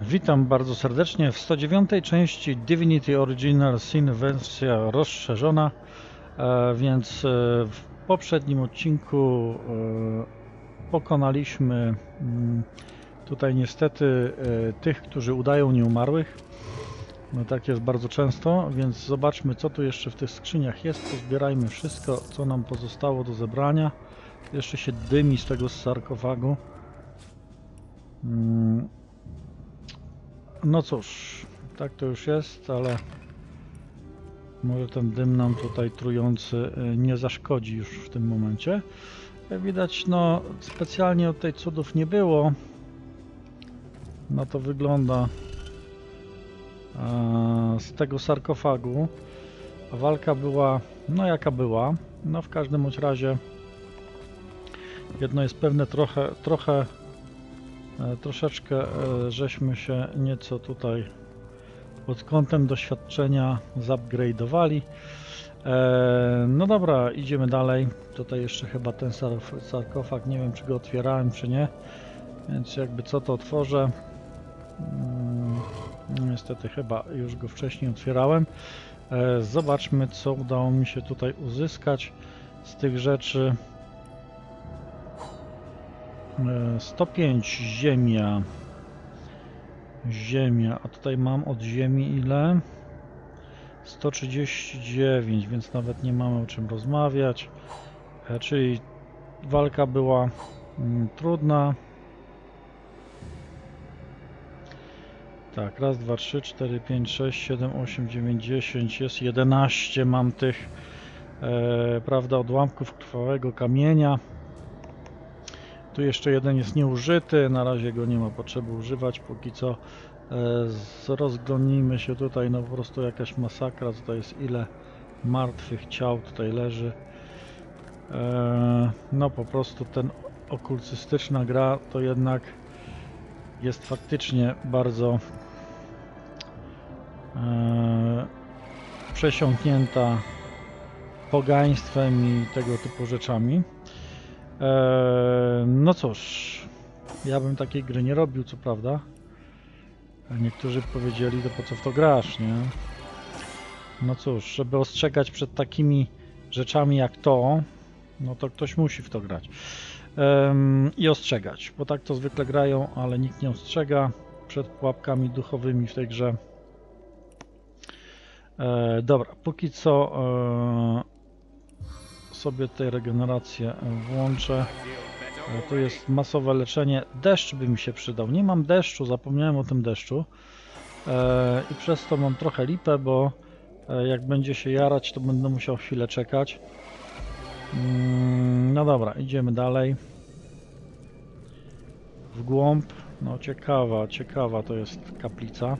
Witam bardzo serdecznie w 109 części Divinity Original Sin wersja rozszerzona, więc w poprzednim odcinku pokonaliśmy tutaj niestety tych, którzy udają nieumarłych. No tak jest bardzo często, więc zobaczmy, co tu jeszcze w tych skrzyniach jest. Pozbierajmy wszystko, co nam pozostało do zebrania. Jeszcze się dymi z tego sarkofagu. No cóż, tak to już jest, ale może ten dym nam tutaj trujący nie zaszkodzi już w tym momencie. Jak widać, no specjalnie od tej cudów nie było. No to wygląda z tego sarkofagu. A walka była, no jaka była. No w każdym bądź razie jedno jest pewne, troszeczkę żeśmy się nieco tutaj pod kątem doświadczenia zupgrade'owali. No dobra, idziemy dalej. Tutaj jeszcze chyba ten sarkofag, nie wiem czy go otwierałem czy nie, więc jakby co to otworzę. Niestety chyba już go wcześniej otwierałem. Zobaczmy, co udało mi się tutaj uzyskać z tych rzeczy. 105 ziemia, a tutaj mam od ziemi ile? 139, więc nawet nie mamy o czym rozmawiać. Czyli walka była trudna. Tak, raz, dwa, trzy, 4, 5, 6, 7, 8, 9, 10, jest 11 mam tych, prawda, odłamków krwawego kamienia. Tu jeszcze jeden jest nieużyty, na razie go nie ma potrzeby używać, póki co rozglądnijmy się tutaj, no po prostu jakaś masakra, tutaj jest ile martwych ciał tutaj leży. No po prostu ten okultystyczna gra to jednak jest faktycznie bardzo przesiąknięta pogaństwem i tego typu rzeczami. No cóż, ja bym takiej gry nie robił, co prawda. Niektórzy powiedzieli, to po co w to grasz, nie? No cóż, żeby ostrzegać przed takimi rzeczami jak to, no to ktoś musi w to grać. I ostrzegać, bo tak to zwykle grają, ale nikt nie ostrzega przed pułapkami duchowymi w tej grze. Dobra, póki co sobie tutaj regenerację włączę. Tu jest masowe leczenie. Deszcz by mi się przydał. Nie mam deszczu, zapomniałem o tym deszczu. I przez to mam trochę lipę, bo jak będzie się jarać, to będę musiał chwilę czekać. No dobra, idziemy dalej. W głąb. No ciekawa to jest kaplica.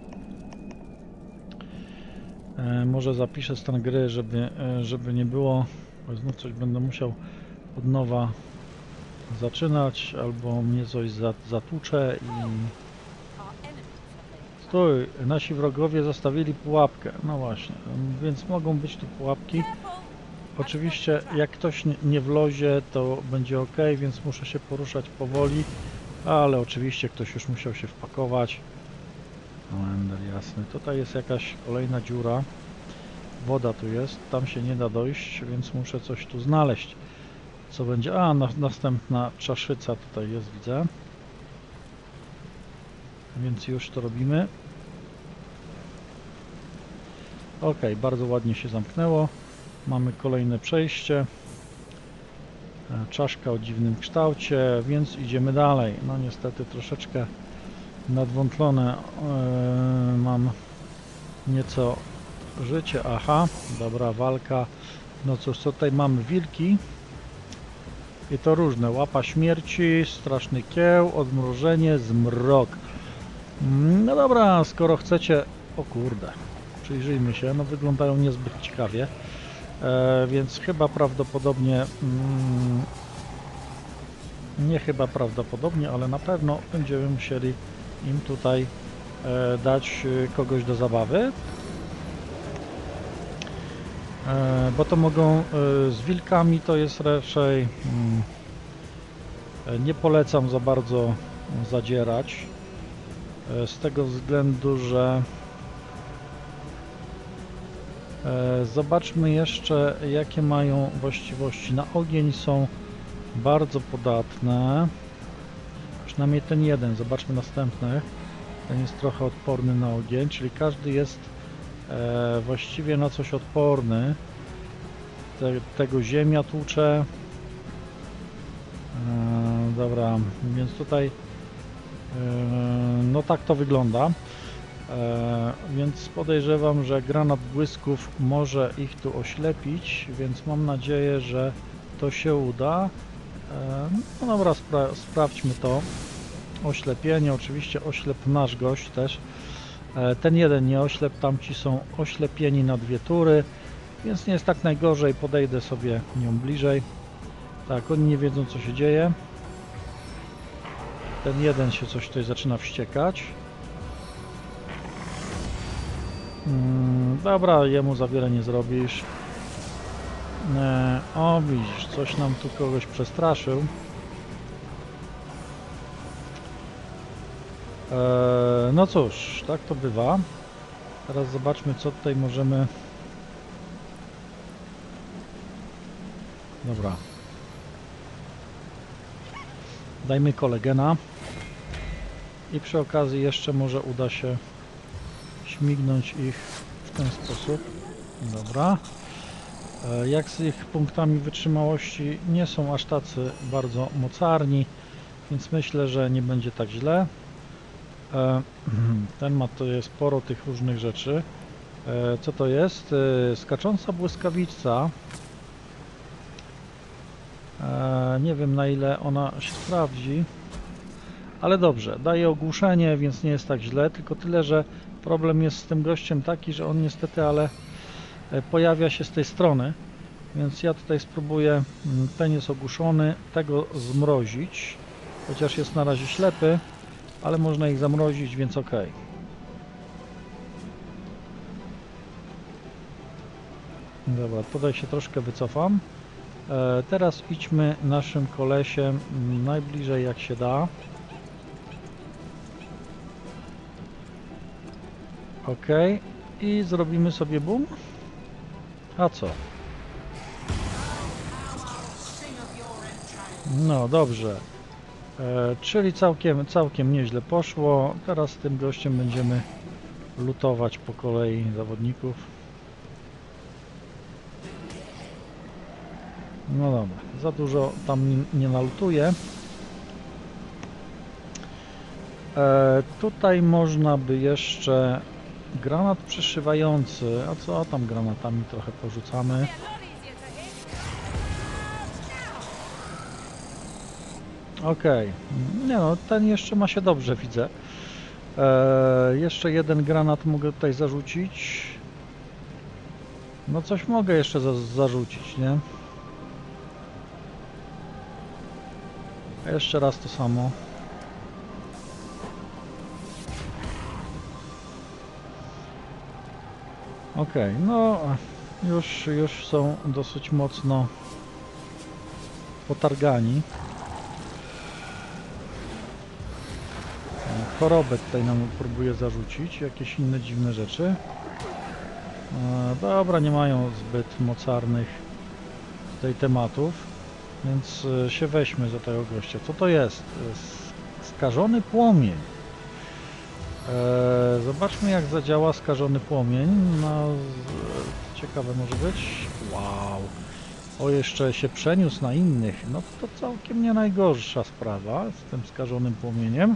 Może zapiszę stan gry, żeby nie było, bo znów coś będę musiał od nowa zaczynać, albo mnie coś zatłucze i... Stój, nasi wrogowie zostawili pułapkę. No właśnie, więc mogą być tu pułapki. Oczywiście jak ktoś nie wlozie, to będzie ok, więc muszę się poruszać powoli, ale oczywiście ktoś już musiał się wpakować. No Ender, jasny. Tutaj jest jakaś kolejna dziura. Woda tu jest, tam się nie da dojść, więc muszę coś tu znaleźć. Co będzie? A, następna czaszyca tutaj jest, widzę. Więc już to robimy. Ok, bardzo ładnie się zamknęło. Mamy kolejne przejście. Czaszka o dziwnym kształcie, więc idziemy dalej. No niestety troszeczkę nadwątlone mam nieco życie. Aha, dobra walka. No cóż, co tutaj mamy? Wilki. I to różne. Łapa śmierci, straszny kieł, odmrożenie, zmrok. No dobra, skoro chcecie... O kurde. Przyjrzyjmy się. No wyglądają niezbyt ciekawie. Więc chyba prawdopodobnie... nie chyba prawdopodobnie, ale na pewno będziemy musieli im tutaj dać kogoś do zabawy. Bo to mogą z wilkami to jest raczej nie polecam za bardzo zadzierać. Z tego względu, że zobaczmy jeszcze, jakie mają właściwości. Na ogień są bardzo podatne. Przynajmniej ten jeden. Zobaczmy następnych. Ten jest trochę odporny na ogień, czyli każdy jest właściwie na coś odporny. Tego ziemia tłucze. Dobra, więc tutaj no tak to wygląda. Więc podejrzewam, że granat błysków może ich tu oślepić, więc mam nadzieję, że to się uda. No dobra, sprawdźmy to. Oślepienie, oczywiście oślep nasz gość też. Ten jeden nie oślep, tamci są oślepieni na 2 tury, więc nie jest tak najgorzej, podejdę sobie nią bliżej. Tak, oni nie wiedzą, co się dzieje. Ten jeden się coś tutaj zaczyna wściekać. Dobra, jemu za wiele nie zrobisz. O, widzisz, coś nam tu kogoś przestraszył. No cóż, tak to bywa. Teraz zobaczmy, co tutaj możemy... Dobra. Dajmy kolegena. I przy okazji jeszcze może uda się śmignąć ich w ten sposób. Dobra. Jak z ich punktami wytrzymałości nie są aż tacy bardzo mocarni, więc myślę, że nie będzie tak źle. Ten ma tutaj sporo tych różnych rzeczy. Co to jest? Skacząca błyskawica. Nie wiem, na ile ona się sprawdzi, ale dobrze, daje ogłuszenie, więc nie jest tak źle, tylko tyle, że problem jest z tym gościem taki, że on niestety, ale pojawia się z tej strony, więc ja tutaj spróbuję, ten jest ogłuszony, tego zmrozić, chociaż jest na razie ślepy, ale można ich zamrozić, więc ok. Dobra, tutaj się troszkę wycofam. Teraz idźmy naszym kolesiem najbliżej jak się da. Ok. I zrobimy sobie boom. A co? No dobrze. Czyli całkiem nieźle poszło. Teraz z tym gościem będziemy lutować po kolei zawodników. No dobra, za dużo tam nie nalutuję. Tutaj można by jeszcze granat przeszywający. A co tam granatami trochę porzucamy? Okej, nie no, ten jeszcze ma się dobrze, widzę. Jeszcze jeden granat mogę tutaj zarzucić. No coś mogę jeszcze zarzucić, nie? A jeszcze raz to samo. Okej, no już są dosyć mocno potargani. Chorobę tutaj nam próbuje zarzucić, jakieś inne dziwne rzeczy. Dobra, nie mają zbyt mocarnych tutaj tematów, więc się weźmy za tego gościa. Co to jest? Skażony płomień. Zobaczmy, jak zadziała skażony płomień. No, ciekawe może być. Wow. O, jeszcze się przeniósł na innych. No to całkiem nie najgorsza sprawa z tym skażonym płomieniem.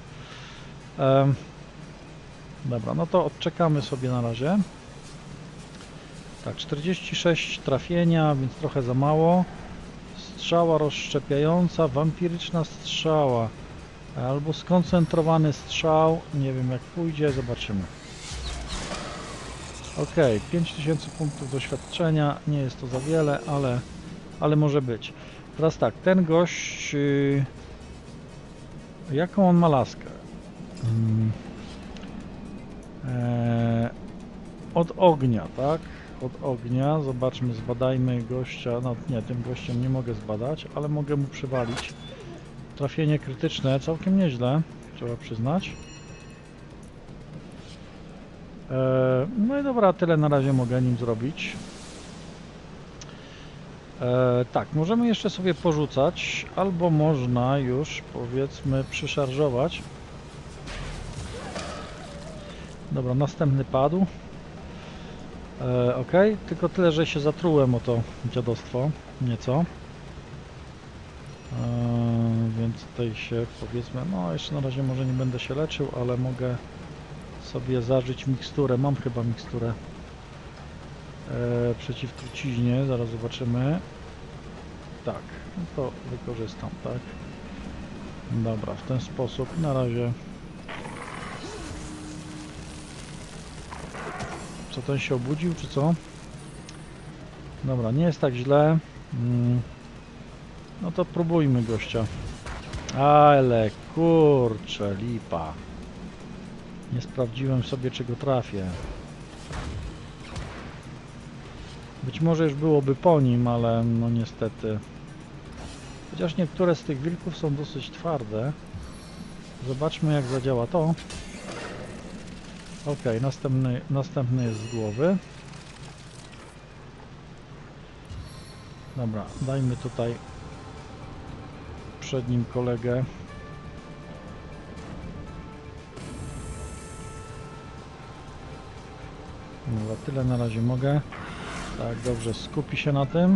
Dobra, no to odczekamy sobie na razie. Tak, 46 trafienia, więc trochę za mało. Strzała rozszczepiająca, wampiryczna strzała. Albo skoncentrowany strzał. Nie wiem jak pójdzie, zobaczymy. Ok, 5000 punktów doświadczenia. Nie jest to za wiele, ale może być. Teraz tak, ten gość... Jaką on ma laskę? Od ognia, tak? Od ognia. Zobaczmy, zbadajmy gościa. No nie, tym gościem nie mogę zbadać, ale mogę mu przywalić. Trafienie krytyczne, całkiem nieźle, trzeba przyznać. No i dobra, tyle na razie mogę nim zrobić. Tak, możemy jeszcze sobie porzucać, albo można już, powiedzmy, przyszarżować. Dobra, następny padł. Ok, tylko tyle, że się zatrułem o to dziadostwo nieco. Więc tutaj się, powiedzmy, no jeszcze na razie może nie będę się leczył, ale mogę sobie zażyć miksturę. Mam chyba miksturę przeciw truciźnie, zaraz zobaczymy. Tak, no to wykorzystam, tak. Dobra, w ten sposób na razie. Co, ten się obudził, czy co? Dobra, nie jest tak źle. No to próbujmy gościa. Ale kurczę, lipa. Nie sprawdziłem sobie, czy go trafię. Być może już byłoby po nim, ale no niestety. Chociaż niektóre z tych wilków są dosyć twarde. Zobaczmy, jak zadziała to. Ok, następny jest z głowy. Dobra, dajmy tutaj przed nim kolegę. Dobra, tyle na razie mogę. Tak, dobrze, skupi się na tym.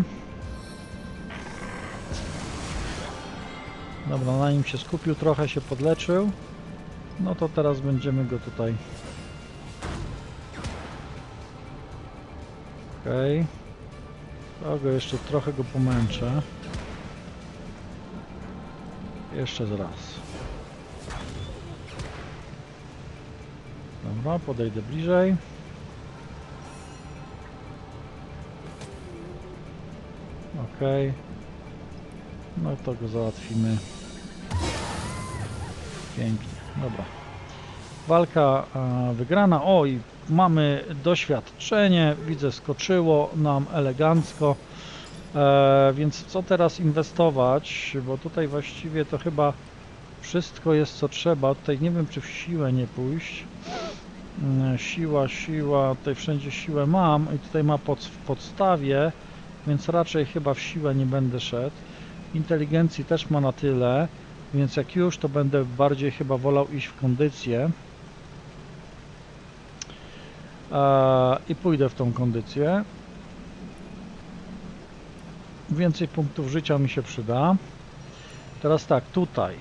Dobra, na nim się skupił, trochę się podleczył. No to teraz będziemy go tutaj. Okej. Okay. Jeszcze trochę go pomęczę. Jeszcze raz. Dobra, podejdę bliżej. Okej. No to go załatwimy. Pięknie. Dobra. Walka wygrana. O, i mamy doświadczenie. Widzę, skoczyło nam elegancko. Więc co teraz inwestować? Bo tutaj właściwie to chyba wszystko jest, co trzeba. Tutaj nie wiem, czy w siłę nie pójść. Siła. Tutaj wszędzie siłę mam i tutaj ma w podstawie, więc raczej chyba w siłę nie będę szedł. Inteligencji też ma na tyle, więc jak już, to będę bardziej chyba wolał iść w kondycję. I pójdę w tą kondycję. Więcej punktów życia mi się przyda. Teraz tak, tutaj.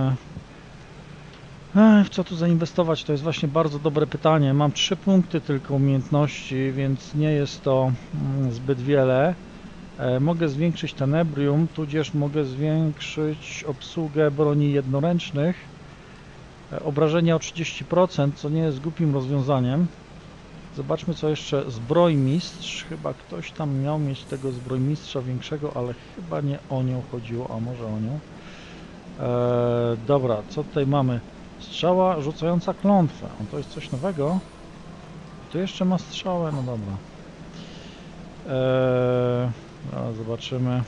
W co tu zainwestować? To jest właśnie bardzo dobre pytanie. Mam 3 punkty tylko umiejętności, więc nie jest to zbyt wiele. Mogę zwiększyć tenebrium, tudzież mogę zwiększyć obsługę broni jednoręcznych. Obrażenia o 30%, co nie jest głupim rozwiązaniem. Zobaczmy, co jeszcze. Zbrojmistrz. Chyba ktoś tam miał mieć tego zbrojmistrza większego, ale chyba nie o nią chodziło, a może o nią. Dobra, co tutaj mamy? Strzała rzucająca klątwę. To jest coś nowego. Tu jeszcze ma strzałę, no dobra. Zobaczymy.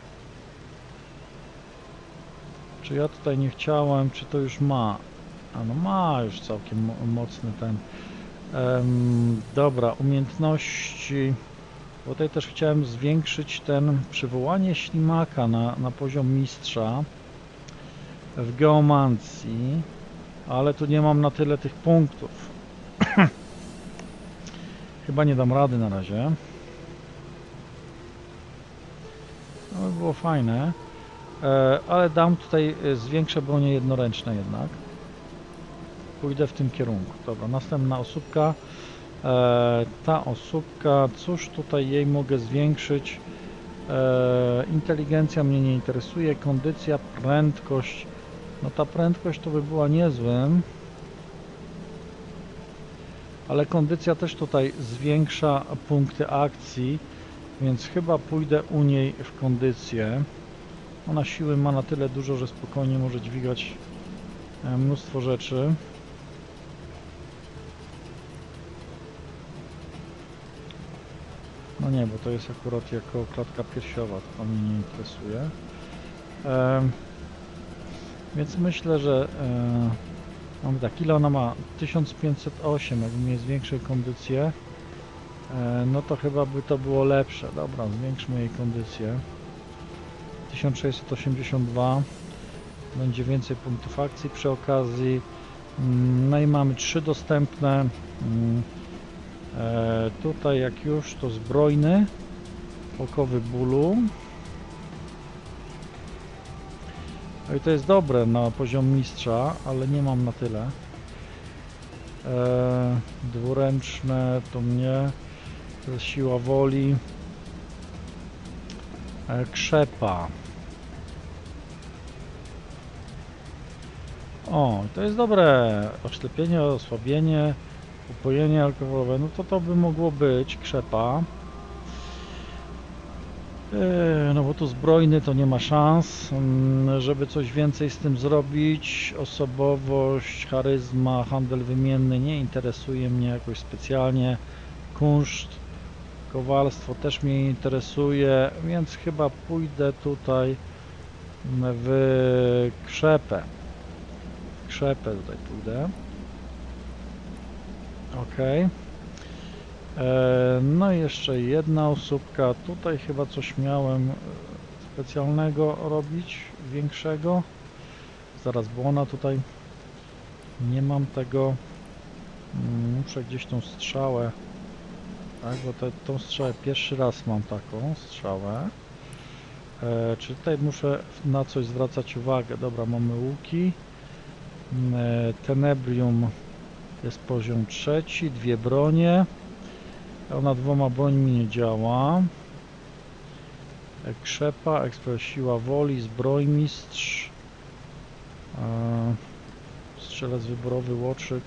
Czy ja tutaj nie chciałem, czy to już ma? A no ma już całkiem mocny ten. Dobra, umiejętności. Tutaj też chciałem zwiększyć ten przywołanie ślimaka na poziom mistrza w geomancji, ale tu nie mam na tyle tych punktów. Chyba nie dam rady na razie. No by było fajne, ale dam tutaj, zwiększę bronie jednoręczne jednak. Pójdę w tym kierunku. Dobra, następna osóbka. Ta osóbka, cóż tutaj jej mogę zwiększyć? Inteligencja mnie nie interesuje, kondycja, prędkość. No ta prędkość to by była niezłym. Ale kondycja też tutaj zwiększa punkty akcji, więc chyba pójdę u niej w kondycję. Ona siły ma na tyle dużo, że spokojnie może dźwigać mnóstwo rzeczy. No nie, bo to jest akurat jako klatka piersiowa, to mnie nie interesuje. Więc myślę, że Mamy tak, ile ona ma? 1508, jakbym miał zwiększył kondycję, no to chyba by to było lepsze. Dobra, zwiększmy jej kondycję. 1682, będzie więcej punktów akcji przy okazji. No i mamy 3 dostępne. Tutaj jak już to zbrojny, okowy bólu. No i to jest dobre na poziom mistrza, ale nie mam na tyle. Dwuręczne to mnie, to jest siła woli. Krzepa. O, to jest dobre. Oślepienie, osłabienie, upojenie alkoholowe. No to by mogło być krzepa. No bo tu zbrojny to nie ma szans, żeby coś więcej z tym zrobić. Osobowość, charyzma, handel wymienny nie interesuje mnie jakoś specjalnie. Kunszt, kowalstwo też mnie interesuje, więc chyba pójdę tutaj w krzepę. Krzepę tutaj pójdę. Ok. No i jeszcze jedna osóbka. Tutaj chyba coś miałem specjalnego robić, większego. Zaraz błona tutaj. Nie mam tego. Muszę gdzieś tą strzałę. Tak, bo tą strzałę pierwszy raz mam taką strzałę. Czy tutaj muszę na coś zwracać uwagę? Dobra, mamy łuki. Tenebrium jest poziom 3, 2 bronie. Ona 2 brońmi nie działa. Krzepa, ekspres, siła woli, zbrojmistrz, strzelec wyborowy, łotrzyk.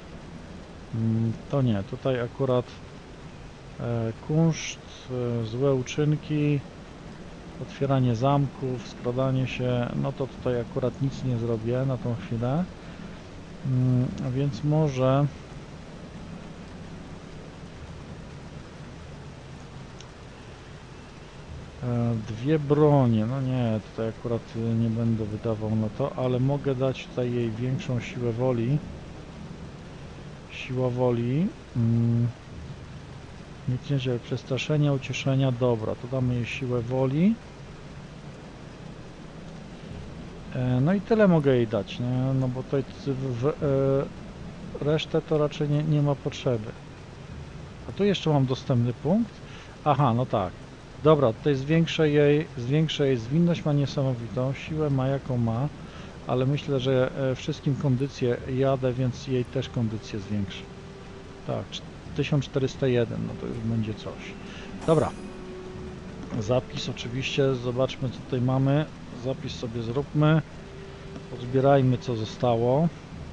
To nie, tutaj akurat kunszt, złe uczynki, otwieranie zamków, skradanie się, no to tutaj akurat nic nie zrobię na tą chwilę. A więc może dwie bronie, no nie, tutaj akurat nie będę wydawał na to, ale mogę dać tutaj jej większą siłę woli. Siła woli. Nic nie dzieje, przestraszenia, ucieszenia, dobra, to damy jej siłę woli. No i tyle mogę jej dać, nie? No bo tutaj resztę to raczej nie ma potrzeby. A tu jeszcze mam dostępny punkt. Aha, no tak. Dobra, tutaj zwiększę jej zwinność, ma niesamowitą, siłę ma jaką ma, ale myślę, że wszystkim kondycję jadę, więc jej też kondycję zwiększę. Tak, 1401, no to już będzie coś. Dobra. Zapis oczywiście, zobaczmy co tutaj mamy. Zapis sobie zróbmy. Pozbierajmy co zostało.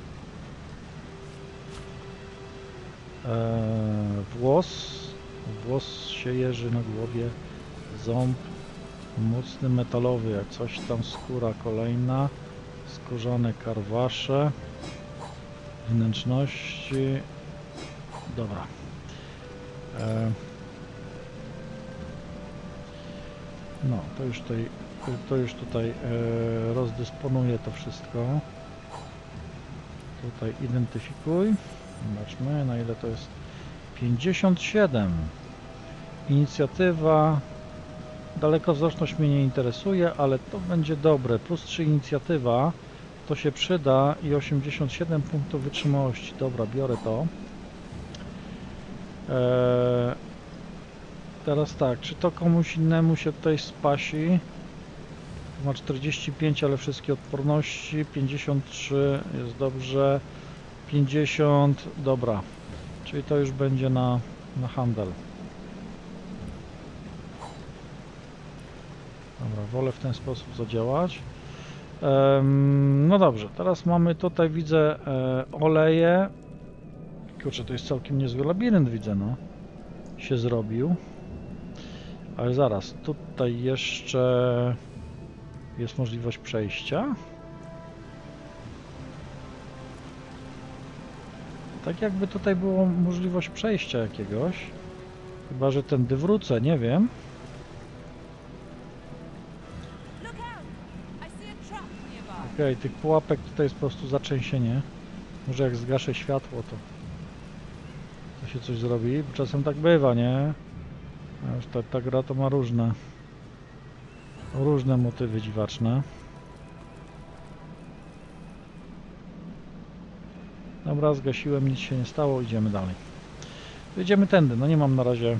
Włos się jeży na głowie. Ząb mocny metalowy, jak coś tam, skóra kolejna. Skórzane karwasze. Wnętrzności. Dobra. No, to już tutaj rozdysponuję to wszystko. Tutaj identyfikuj. Zobaczmy, na ile to jest. 57. Inicjatywa. Dalekowzroczność mnie nie interesuje, ale to będzie dobre. Plus 3 inicjatywa. To się przyda i 87 punktów wytrzymałości. Dobra, biorę to. Teraz tak, czy to komuś innemu się tutaj spasi? Ma 45, ale wszystkie odporności. 53 jest dobrze. 50, dobra. Czyli to już będzie na handel. Dobra, wolę w ten sposób zadziałać. No dobrze, teraz mamy tutaj, widzę, oleje. Kurczę, to jest całkiem niezły labirynt, widzę, no. Się zrobił. Ale zaraz, tutaj jeszcze jest możliwość przejścia. Tak jakby tutaj było możliwość przejścia jakiegoś. Chyba że tędy wrócę, nie wiem. Okej, tych pułapek tutaj jest po prostu zatrzęsienie. Może jak zgaszę światło, to się coś zrobi. Czasem tak bywa, nie? A już ta gra to ma różne motywy dziwaczne. Dobra, zgasiłem, nic się nie stało, idziemy dalej. Jedziemy tędy, no nie mam na razie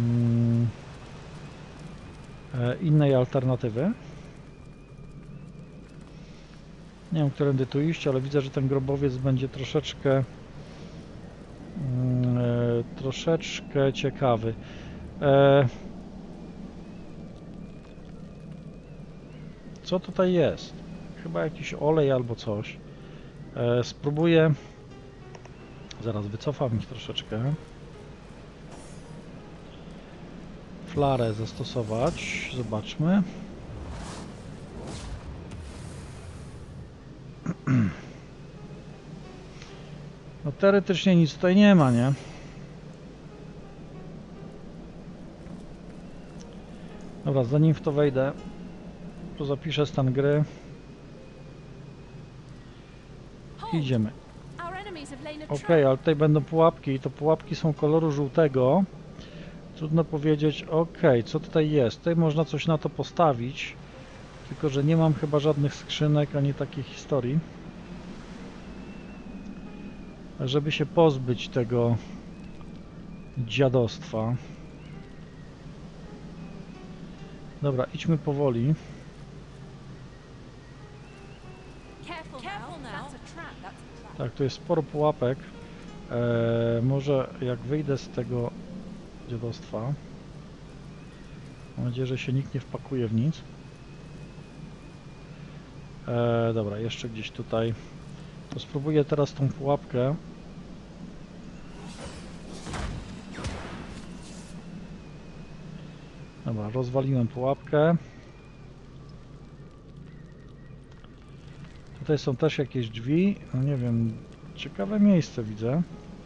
innej alternatywy. Nie wiem, którędy tu iść, ale widzę, że ten grobowiec będzie troszeczkę ciekawy. Co tutaj jest? Chyba jakiś olej albo coś. Spróbuję. Zaraz wycofam ich troszeczkę. Flarę zastosować. Zobaczmy. No teoretycznie nic tutaj nie ma, nie? Dobra, zanim w to wejdę, to zapiszę stan gry. Idziemy. Ok, ale tutaj będą pułapki i to pułapki są koloru żółtego. Trudno powiedzieć, ok, co tutaj jest. Tutaj można coś na to postawić, tylko że nie mam chyba żadnych skrzynek ani takiej historii. Żeby się pozbyć tego dziadostwa. Dobra, idźmy powoli. Tak, tu jest sporo pułapek. Może jak wyjdę z tego dziadostwa. Mam nadzieję, że się nikt nie wpakuje w nic. Dobra, jeszcze gdzieś tutaj. To spróbuję teraz tą pułapkę. Dobra, rozwaliłem pułapkę. Tutaj są też jakieś drzwi. No nie wiem, ciekawe miejsce widzę.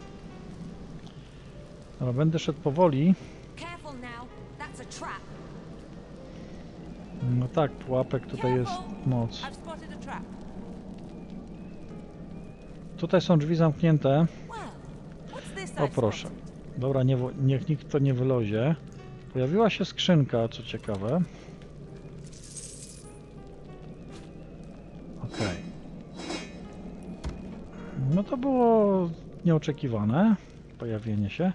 Dobra, będę szedł powoli. No tak, pułapek tutaj jest moc. Tutaj są drzwi zamknięte. O proszę. Dobra, niech nikt to nie wylozie. Pojawiła się skrzynka, co ciekawe. Ok. No to było nieoczekiwane pojawienie się.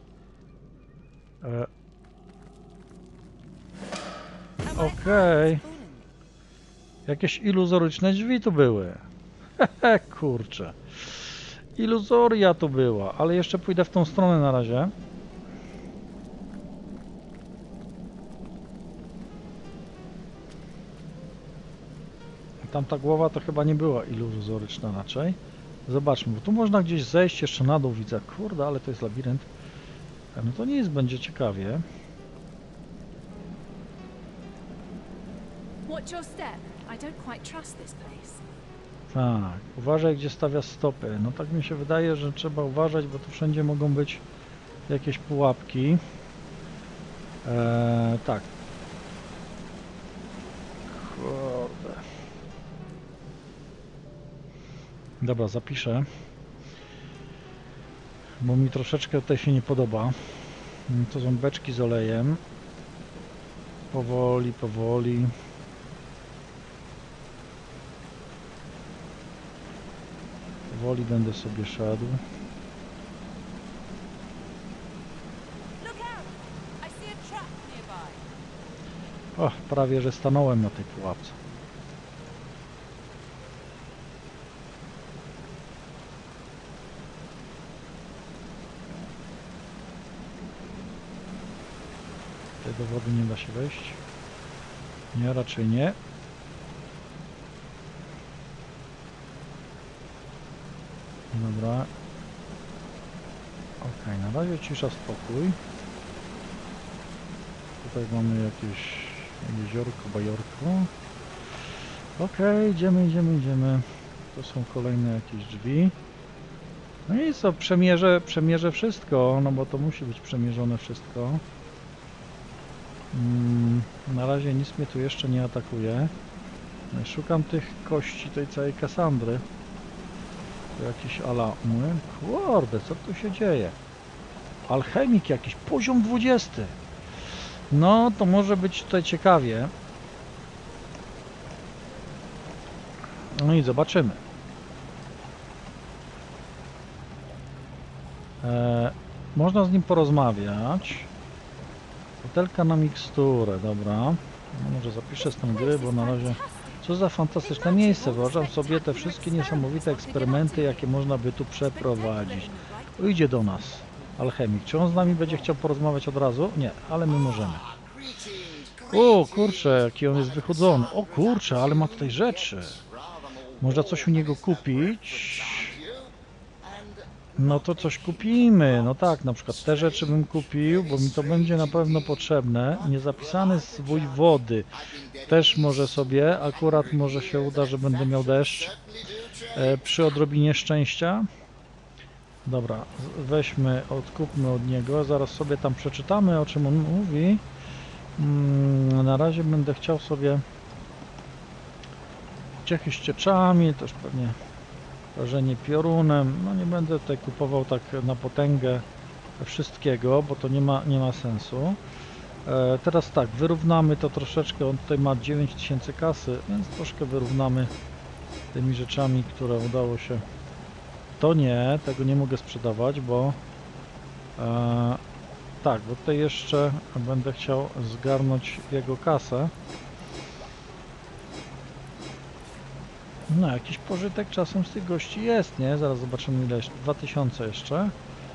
Okej. Jakieś iluzoryczne drzwi tu były. Hehe, kurczę. Iluzoria tu była, ale jeszcze pójdę w tą stronę na razie. Tamta głowa to chyba nie była iluzoryczna raczej. Zobaczmy, bo tu można gdzieś zejść jeszcze na dół, widzę. Kurde, ale to jest labirynt. No to nic, będzie ciekawie. Tak, uważaj gdzie stawia stopy. No tak mi się wydaje, że trzeba uważać, bo tu wszędzie mogą być jakieś pułapki. Tak. Kurde. Dobra, zapiszę. Bo mi troszeczkę tutaj się nie podoba. To są beczki z olejem. Powoli, powoli. Powoli będę sobie szedł. O, prawie że stanąłem na tej pułapce. Tutaj do wody nie da się wejść. Nie, raczej nie. Dobra. Ok, na razie cisza, spokój. Tutaj mamy jakieś jeziorko, bajorko. Ok, idziemy, idziemy, idziemy. To są kolejne jakieś drzwi. No i co, przemierzę wszystko, no bo to musi być przemierzone wszystko. Na razie nic mnie tu jeszcze nie atakuje. Szukam tych kości tej całej Kasandry. To jakiś ala młyn. Kurde, co tu się dzieje? Alchemik jakiś, poziom 20. No, to może być tutaj ciekawie. No i zobaczymy. Można z nim porozmawiać. Butelka na miksturę, dobra. No może zapiszę z tej gry, bo na razie... Co za fantastyczne miejsce. Wyobrażam sobie te wszystkie niesamowite eksperymenty, jakie można by tu przeprowadzić. Idzie do nas alchemik. Czy on z nami będzie chciał porozmawiać od razu? Nie, ale my możemy. O kurczę, jaki on jest wychudzony. O kurczę, ale ma tutaj rzeczy. Można coś u niego kupić. No to coś kupimy. No tak, na przykład te rzeczy bym kupił, bo mi to będzie na pewno potrzebne. Niezapisany zwój wody. Też może sobie, akurat może się uda, że będę miał deszcz. Przy odrobinie szczęścia. Dobra, weźmy, odkupmy od niego. Zaraz sobie tam przeczytamy, o czym on mówi. Na razie będę chciał sobie ciechy z cieczami, też pewnie parzenie piorunem. No nie będę tutaj kupował tak na potęgę wszystkiego, bo to nie ma sensu. Teraz tak, wyrównamy to troszeczkę. On tutaj ma 9000 kasy, więc troszkę wyrównamy tymi rzeczami, które udało się. To nie, tego nie mogę sprzedawać, bo tak, bo tutaj jeszcze będę chciał zgarnąć jego kasę. No, jakiś pożytek czasem z tych gości jest, nie? Zaraz zobaczymy ile jeszcze. 2000 jeszcze.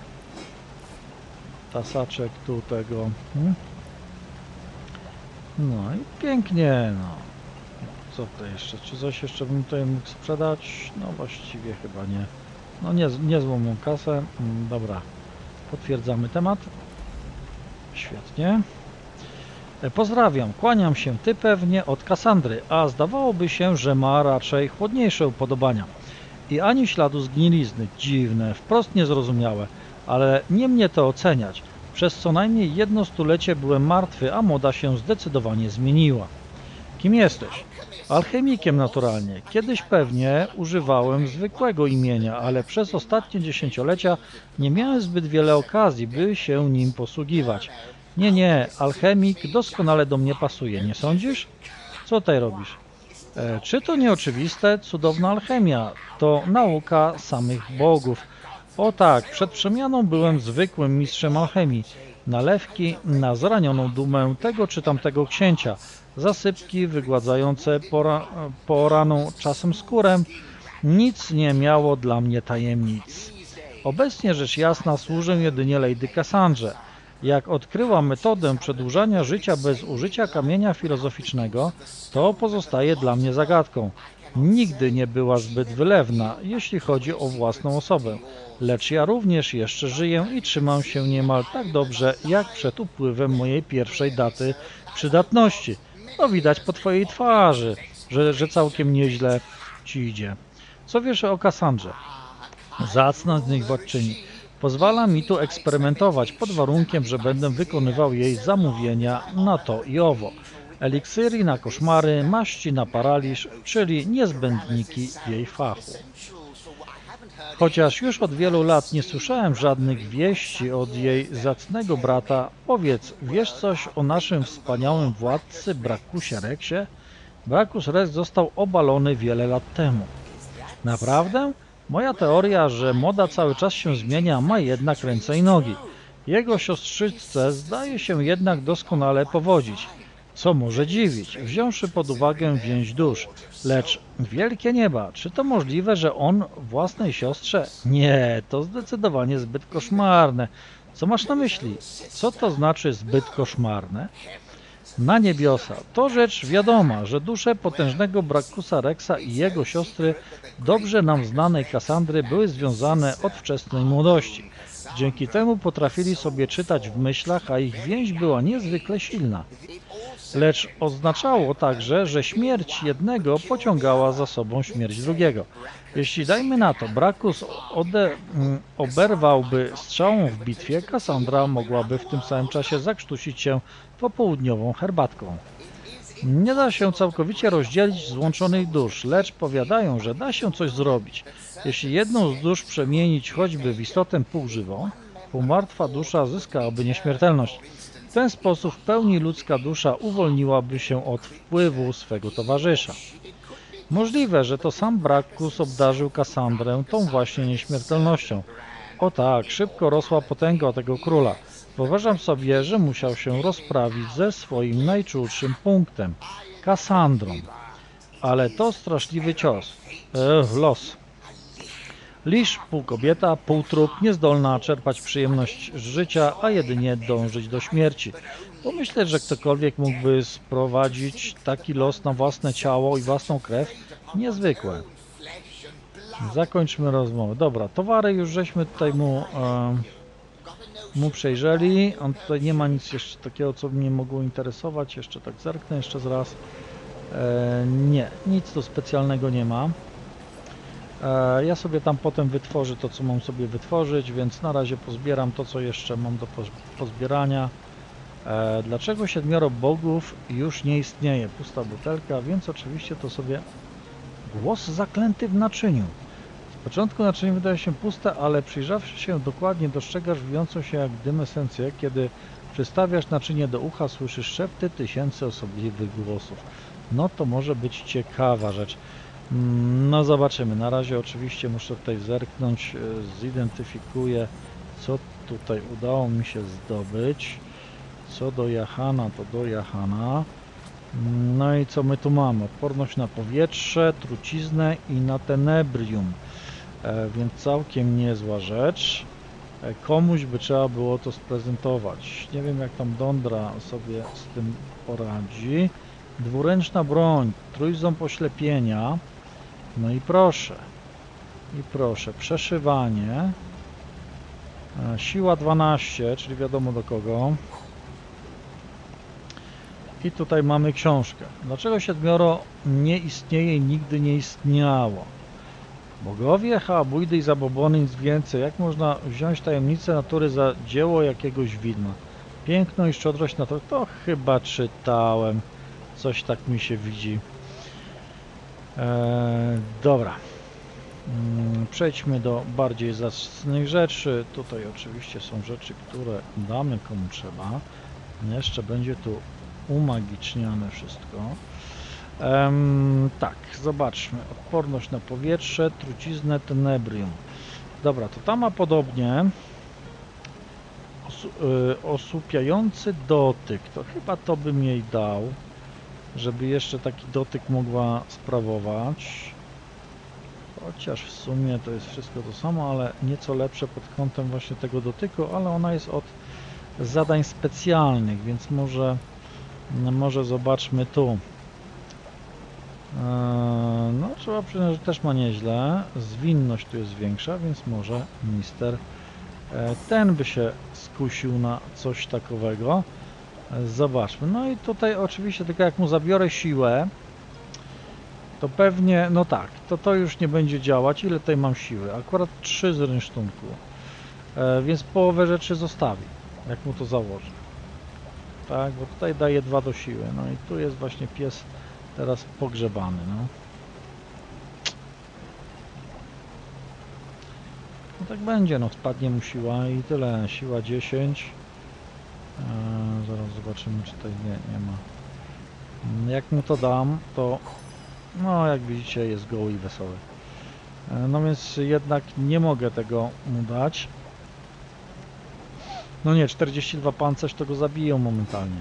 Tasaczek tu tego. No i pięknie, no. Co tutaj jeszcze? Czy coś jeszcze bym tutaj mógł sprzedać? No właściwie chyba nie. No niezłą mam kasę. Dobra. Potwierdzamy temat. Świetnie. Pozdrawiam, kłaniam się, ty pewnie od Kassandry, a zdawałoby się, że ma raczej chłodniejsze upodobania. I ani śladu zgnilizny, dziwne, wprost niezrozumiałe, ale nie mnie to oceniać. Przez co najmniej jedno stulecie byłem martwy, a moda się zdecydowanie zmieniła. Kim jesteś? Alchemikiem naturalnie. Kiedyś pewnie używałem zwykłego imienia, ale przez ostatnie dziesięciolecia nie miałem zbyt wiele okazji, by się nim posługiwać. Nie, alchemik doskonale do mnie pasuje, nie sądzisz? Co tutaj robisz? Czy to nie oczywiste? Cudowna alchemia to nauka samych bogów. O tak, przed przemianą byłem zwykłym mistrzem alchemii. Nalewki na zranioną dumę tego czy tamtego księcia. Zasypki wygładzające poraną czasem skórę. Nic nie miało dla mnie tajemnic. Obecnie rzecz jasna służę jedynie Lady Cassandrze. Jak odkryła metodę przedłużania życia bez użycia kamienia filozoficznego, to pozostaje dla mnie zagadką. Nigdy nie była zbyt wylewna, jeśli chodzi o własną osobę, lecz ja również jeszcze żyję i trzymam się niemal tak dobrze, jak przed upływem mojej pierwszej daty przydatności. No widać po twojej twarzy, że całkiem nieźle ci idzie. Co wiesz o Cassandrze? Zacna z nich władczyni. Pozwala mi tu eksperymentować pod warunkiem, że będę wykonywał jej zamówienia na to i owo. Eliksiry na koszmary, maści na paraliż, czyli niezbędniki jej fachu. Chociaż już od wielu lat nie słyszałem żadnych wieści od jej zacnego brata, powiedz, wiesz coś o naszym wspaniałym władcy Braccusie Rexie? Braccus Rex został obalony wiele lat temu. Naprawdę? Moja teoria, że moda cały czas się zmienia, ma jednak ręce i nogi. Jego siostrzycce zdaje się jednak doskonale powodzić, co może dziwić, wziąwszy pod uwagę więź dusz. Lecz wielkie nieba, czy to możliwe, że on własnej siostrze? Nie, to zdecydowanie zbyt koszmarne. Co masz na myśli? Co to znaczy zbyt koszmarne? Na niebiosa. To rzecz wiadoma, że dusze potężnego Braccusa Rexa i jego siostry, dobrze nam znanej Cassandry, były związane od wczesnej młodości. Dzięki temu potrafili sobie czytać w myślach, a ich więź była niezwykle silna. Lecz oznaczało także, że śmierć jednego pociągała za sobą śmierć drugiego. Jeśli dajmy na to, Braccus oberwałby strzałą w bitwie, Cassandra mogłaby w tym samym czasie zakrztusić się popołudniową herbatką. Nie da się całkowicie rozdzielić złączonych dusz, lecz powiadają, że da się coś zrobić. Jeśli jedną z dusz przemienić choćby w istotę półżywą, półmartwa dusza zyskałaby nieśmiertelność. W ten sposób w pełni ludzka dusza uwolniłaby się od wpływu swego towarzysza. Możliwe, że to sam Brackus obdarzył Kassandrę tą właśnie nieśmiertelnością. O tak, szybko rosła potęga tego króla. Wyobrażam sobie, że musiał się rozprawić ze swoim najczulszym punktem, Kassandrą. Ale to straszliwy cios. Los. Lisz, pół kobieta, pół trup, niezdolna czerpać przyjemność z życia, a jedynie dążyć do śmierci. Pomyśleć, że ktokolwiek mógłby sprowadzić taki los na własne ciało i własną krew? Niezwykłe. Zakończmy rozmowę. Dobra, towary już żeśmy tutaj mu przejrzeli. On tutaj nie ma nic jeszcze takiego, co mnie mogło interesować. Jeszcze tak zerknę jeszcze raz. Nie, nic tu specjalnego nie ma. Ja sobie tam potem wytworzę to, co mam sobie wytworzyć, więc na razie pozbieram to, co jeszcze mam do pozbierania. Dlaczego 7 bogów już nie istnieje? Pusta butelka, więc oczywiście to sobie... Głos zaklęty w naczyniu. Z początku naczynie wydaje się puste, ale przyjrzawszy się dokładnie dostrzegasz wijącą się jak dym esencję. Kiedy przystawiasz naczynie do ucha, słyszysz szepty tysięcy osobliwych głosów. No to może być ciekawa rzecz. No zobaczymy. Na razie oczywiście muszę tutaj zerknąć, zidentyfikuję, co tutaj udało mi się zdobyć. Co do Jahana, to do Jahana. No i co my tu mamy? Odporność na powietrze, truciznę i na tenebrium. Więc całkiem niezła rzecz. Komuś by trzeba było to sprezentować. Nie wiem, jak tam Dondra sobie z tym poradzi. Dwuręczna broń, trójząb oślepienia. No i proszę. Przeszywanie. Siła 12, czyli wiadomo do kogo. I tutaj mamy książkę. Dlaczego 7 nie istnieje i nigdy nie istniało? Bogowie, haabujdy i zabobony, nic więcej. Jak można wziąć tajemnicę natury za dzieło jakiegoś widma? Piękno i szczodrość natury. To chyba czytałem. Coś tak mi się widzi. Dobra. Przejdźmy do bardziej zacnych rzeczy. Tutaj oczywiście są rzeczy, które damy komu trzeba. Jeszcze będzie tu umagiczniane wszystko. Tak, zobaczmy. Odporność na powietrze, truciznę, tenebrium. Dobra, to ta ma podobnie osłupiający dotyk. To chyba to bym jej dał, żeby jeszcze taki dotyk mogła sprawować. Chociaż w sumie to jest wszystko to samo, ale nieco lepsze pod kątem właśnie tego dotyku, ale ona jest od zadań specjalnych, więc może zobaczmy tu. No trzeba przyznać, że też ma nieźle. Zwinność tu jest większa, więc może mister ten by się skusił na coś takowego. Zobaczmy. No i tutaj oczywiście tylko jak mu zabiorę siłę, to pewnie, no tak, to już nie będzie działać. Ile tutaj mam siły? Akurat 3 z rynsztunku. Więc połowę rzeczy zostawi, jak mu to założę. Tak, bo tutaj daje 2 do siły. No i tu jest właśnie pies teraz pogrzebany, no. No tak będzie, no spadnie mu siła i tyle. Siła 10. Zaraz zobaczymy, czy tutaj nie ma. Jak mu to dam, to no jak widzicie jest goły i wesoły. No więc jednak nie mogę tego mu dać. No nie, 42 pancerz to go zabiją momentalnie.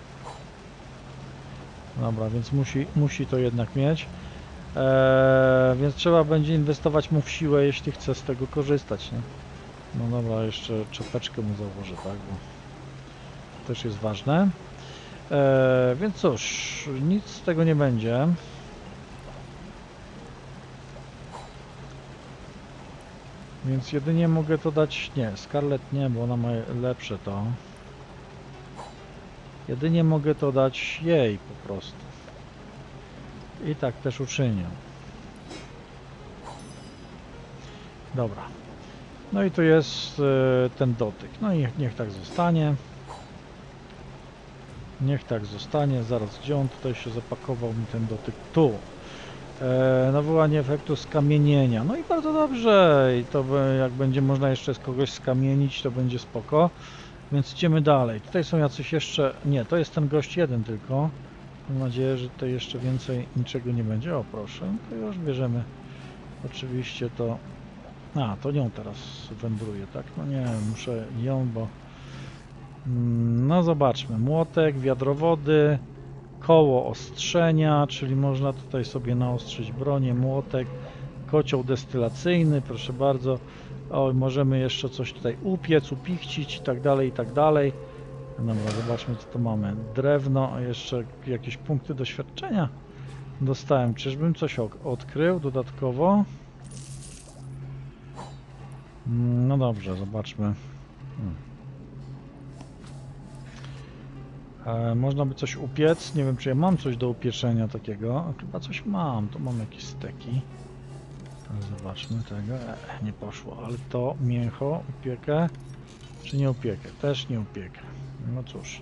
Dobra, więc musi to jednak mieć. Więc trzeba będzie inwestować mu w siłę, jeśli chce z tego korzystać, nie? No dobra, jeszcze czapeczkę mu założę, tak, bo to też jest ważne. Więc cóż, nic z tego nie będzie. Więc jedynie mogę to dać, nie, Scarlet nie, bo ona ma lepsze to. Jedynie mogę to dać jej po prostu. I tak też uczynię. Dobra. No i tu jest ten dotyk. No i niech tak zostanie. Niech tak zostanie. Zaraz, gdzie on tutaj się zapakował mi ten dotyk? Tu. Nawołanie efektu skamienienia. No i bardzo dobrze. I to jak będzie można jeszcze z kogoś skamienić, to będzie spoko. Więc idziemy dalej. Tutaj są jacyś jeszcze... Nie, to jest ten gość jeden tylko. Mam nadzieję, że tutaj jeszcze więcej niczego nie będzie. O, proszę. To już bierzemy. Oczywiście to... A, to nią teraz wędruje, tak? No nie, muszę ją, bo... No zobaczmy. Młotek, wiadrowody, koło ostrzenia, czyli można tutaj sobie naostrzyć bronię, młotek, kocioł destylacyjny, proszę bardzo. O, możemy jeszcze coś tutaj upiec, upichcić i tak dalej, i tak dalej. Dobra, zobaczmy co tu mamy. Drewno, a jeszcze jakieś punkty doświadczenia dostałem. Czyżbym coś odkrył dodatkowo? No dobrze, zobaczmy. Można by coś upiec. Nie wiem, czy ja mam coś do upieczenia takiego. Chyba coś mam. Tu mam jakieś steki. Zobaczmy tego. Nie poszło, ale to mięcho upiekę. Czy nie upiekę? Też nie upiekę. No cóż.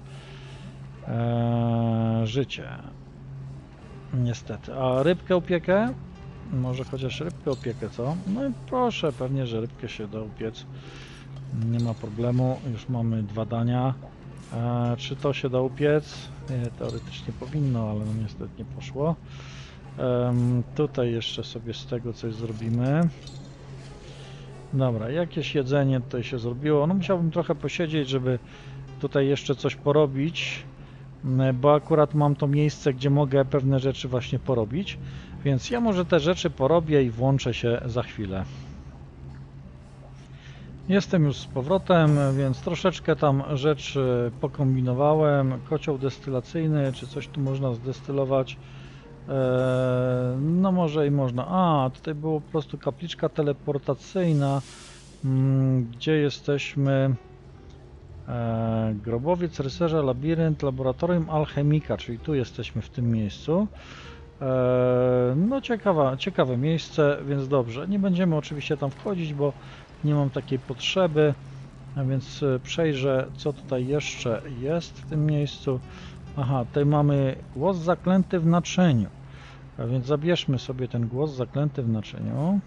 Życie. Niestety. A rybkę upiekę? Może chociaż rybkę upiekę, co? No i proszę, pewnie, że rybkę się da upiec. Nie ma problemu. Już mamy 2 dania. Czy to się da upiec? Nie, teoretycznie powinno, ale no niestety nie poszło. Tutaj jeszcze sobie z tego coś zrobimy. Dobra, jakieś jedzenie tutaj się zrobiło. No musiałbym trochę posiedzieć, żeby tutaj jeszcze coś porobić, bo akurat mam to miejsce, gdzie mogę pewne rzeczy właśnie porobić. Więc ja może te rzeczy porobię i włączę się za chwilę. Jestem już z powrotem, więc troszeczkę tam rzeczy pokombinowałem. Kocioł destylacyjny, czy coś tu można zdestylować? No może i można. A, tutaj było po prostu kapliczka teleportacyjna, gdzie jesteśmy. Grobowiec rycerza, labirynt, laboratorium alchemika, czyli tu jesteśmy w tym miejscu. No ciekawe miejsce, więc dobrze. Nie będziemy oczywiście tam wchodzić, bo nie mam takiej potrzeby, a więc przejrzę, co tutaj jeszcze jest w tym miejscu. Aha, tutaj mamy głos zaklęty w naczyniu, a więc zabierzmy sobie ten głos zaklęty w naczyniu.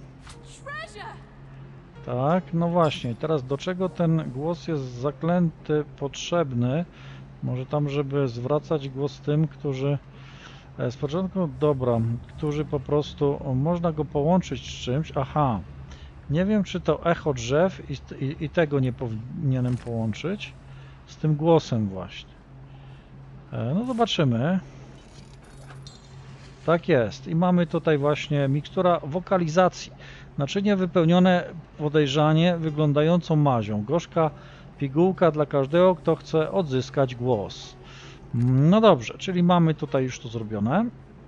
Tak, no właśnie, teraz do czego ten głos jest zaklęty potrzebny? Może tam, żeby zwracać głos tym, którzy z początku, dobra, którzy po prostu, można go połączyć z czymś. Aha, nie wiem, czy to echo drzew i tego nie powinienem połączyć z tym głosem właśnie. No zobaczymy. Tak jest. I mamy tutaj właśnie mikstura wokalizacji. Naczynie wypełnione podejrzanie wyglądającą mazią. Gorzka pigułka dla każdego, kto chce odzyskać głos. No dobrze, czyli mamy tutaj już to zrobione.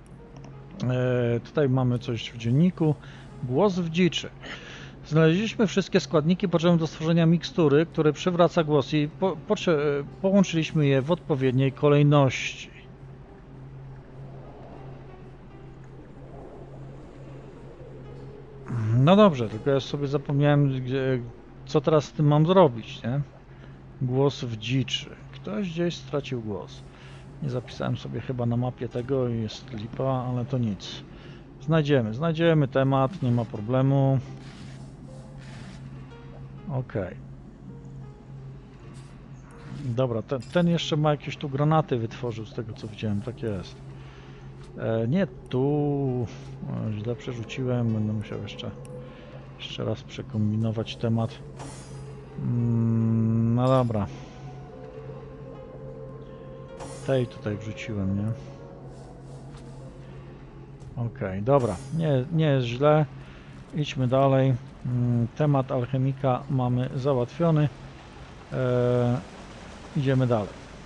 Tutaj mamy coś w dzienniku. Głos w dziczy. Znaleźliśmy wszystkie składniki potrzebne do stworzenia mikstury, które przywraca głos i połączyliśmy je w odpowiedniej kolejności. No dobrze, tylko ja sobie zapomniałem, co teraz z tym mam zrobić, nie? Głos w dziczy. Ktoś gdzieś stracił głos. Nie zapisałem sobie chyba na mapie tego i jest lipa, ale to nic. Znajdziemy temat, nie ma problemu. Ok. Dobra, ten jeszcze ma jakieś tu granaty wytworzył z tego co widziałem, tak jest. Nie tu. Źle przerzuciłem, będę musiał jeszcze raz przekombinować temat. No dobra. Tej tutaj wrzuciłem, nie? Ok, dobra, nie jest źle. Idźmy dalej. Temat alchemika mamy załatwiony. Idziemy dalej.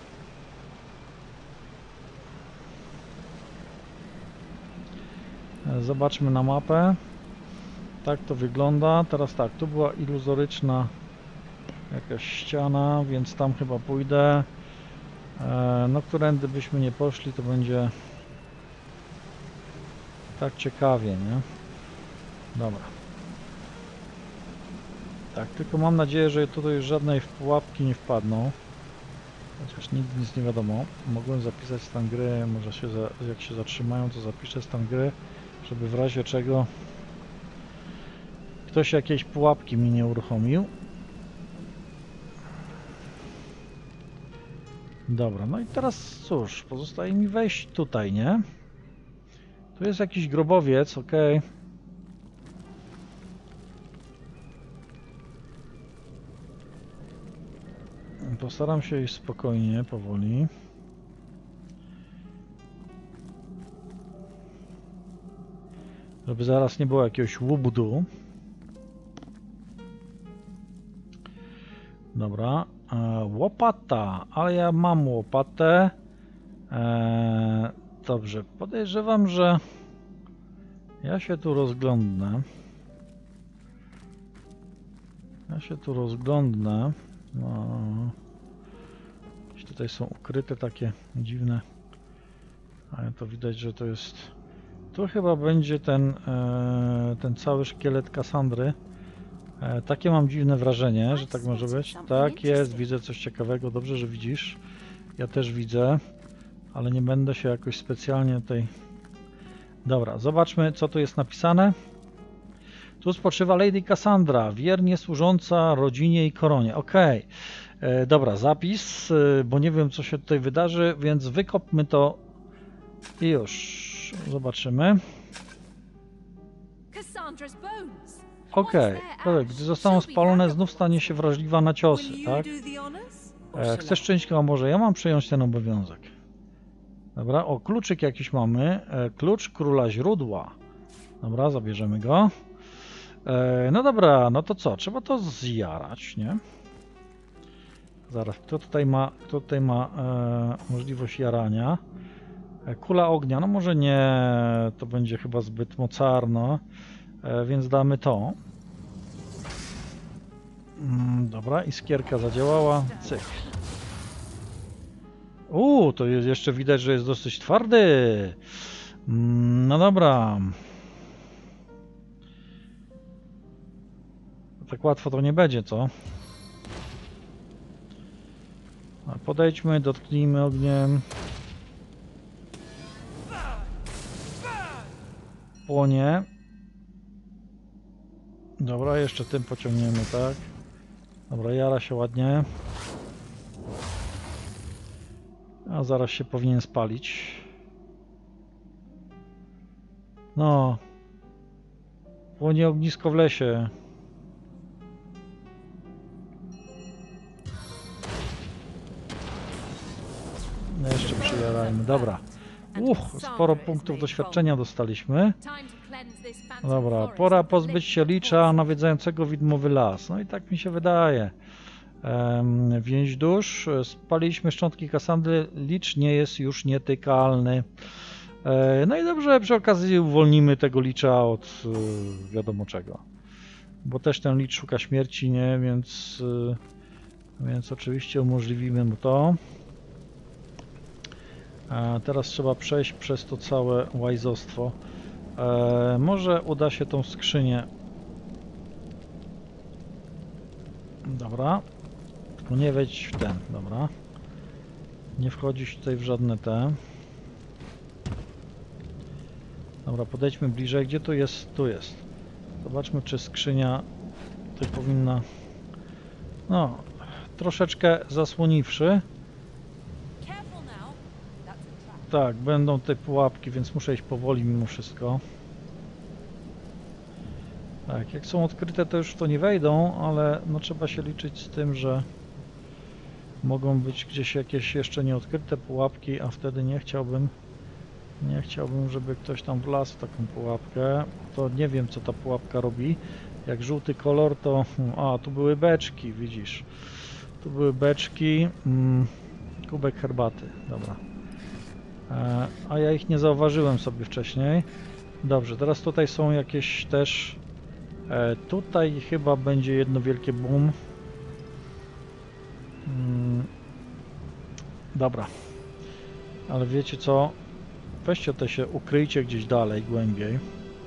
Zobaczmy na mapę. Tak to wygląda. Teraz tak, tu była iluzoryczna jakaś ściana, więc tam chyba pójdę. No którędy byśmy nie poszli, to będzie tak ciekawie, nie? Dobra. Tak, tylko mam nadzieję, że tutaj już żadnej pułapki nie wpadną. Chociaż nigdy nic nie wiadomo. Mogłem zapisać stan gry, może się jak się zatrzymają, to zapiszę stan gry, żeby w razie czego ktoś jakiejś pułapki mi nie uruchomił. Dobra, no i teraz cóż, pozostaje mi wejść tutaj, nie? Tu jest jakiś grobowiec, ok. Postaram się iść spokojnie, powoli. Żeby zaraz nie było jakiegoś łubdu. Dobra. Łopata, ale ja mam łopatę. Dobrze, podejrzewam, że ja się tu rozglądnę. No, tutaj są ukryte takie dziwne, ale to widać, że to jest... Tu chyba będzie ten cały szkielet Kassandry. Takie mam dziwne wrażenie, że tak może być. Tak jest, widzę coś ciekawego. Dobrze, że widzisz. Ja też widzę, ale nie będę się jakoś specjalnie tutaj... Dobra, zobaczmy, co tu jest napisane. Tu spoczywa Lady Cassandra, wiernie służąca rodzinie i koronie. Ok, dobra, zapis, bo nie wiem, co się tutaj wydarzy, więc wykopmy to i już zobaczymy. Ok, gdy zostaną spalone, znów stanie się wrażliwa na ciosy, tak? Chcesz czynić, a może ja mam przejąć ten obowiązek. Dobra, o, kluczyk jakiś mamy, klucz króla źródła. Dobra, zabierzemy go. No dobra, no to co? Trzeba to zjarać, nie? Zaraz, kto tutaj ma możliwość jarania? Kula ognia, no może nie, to będzie chyba zbyt mocarno, więc damy to. Dobra, iskierka zadziałała, cyk. To jest jeszcze widać, że jest dosyć twardy. No dobra. Tak łatwo to nie będzie, co? Podejdźmy, dotknijmy ogniem. Płonie. Dobra, jeszcze tym pociągniemy, tak? Dobra, jara się ładnie. A zaraz się powinien spalić. No. Płonie ognisko w lesie. No jeszcze przyjarajmy. Dobra. Sporo punktów doświadczenia dostaliśmy. Dobra, pora pozbyć się licza nawiedzającego widmowy las. No i tak mi się wydaje. Więź dusz. Spaliliśmy szczątki Kassandry. Licz nie jest już nietykalny. No i dobrze, przy okazji uwolnimy tego licza od wiadomo czego. Bo też ten licz szuka śmierci, nie? Więc oczywiście umożliwimy mu to. Teraz trzeba przejść przez to całe łajzostwo. Może uda się tą skrzynię. Dobra. Tylko nie wejdź w ten, dobra. Nie wchodzić tutaj w żadne te. Dobra, podejdźmy bliżej. Gdzie to jest? Tu jest. Zobaczmy, czy skrzynia tutaj powinna... No, troszeczkę zasłoniwszy. Tak, będą te pułapki, więc muszę iść powoli mimo wszystko. Tak, jak są odkryte, to już w to nie wejdą, ale no trzeba się liczyć z tym, że mogą być gdzieś jakieś jeszcze nieodkryte pułapki, a wtedy nie chciałbym, żeby ktoś tam wlazł w taką pułapkę. To nie wiem, co ta pułapka robi. Jak żółty kolor, to... A, tu były beczki, widzisz. Tu były beczki. Kubek herbaty, dobra. A ja ich nie zauważyłem sobie wcześniej. Dobrze, teraz tutaj są jakieś też... Tutaj chyba będzie jedno wielkie boom. Dobra. Ale wiecie co? Weźcie to się, ukryjcie gdzieś dalej, głębiej.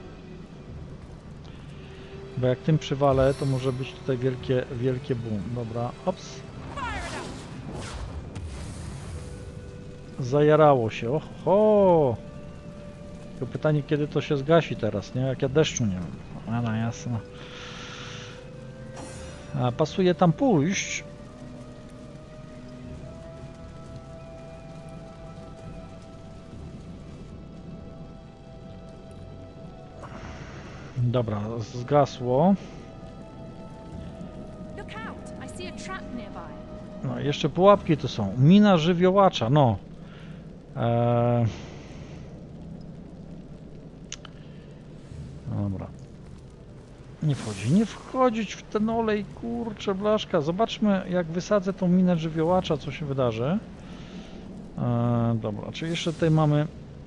Bo jak tym przywalę, to może być tutaj wielkie boom. Dobra, ops. Zajarało się. Oho! Tylko pytanie, kiedy to się zgasi teraz, nie? Jak ja deszczu nie mam. No jasno. A pasuje tam pójść. Dobra, zgasło. No, jeszcze pułapki tu są. Mina żywiołacza, no. Dobra. Nie wchodzić w ten olej, kurczę blaszka. Zobaczmy, jak wysadzę tą minę żywiołacza, co się wydarzy. Dobra, czy jeszcze tutaj mamy...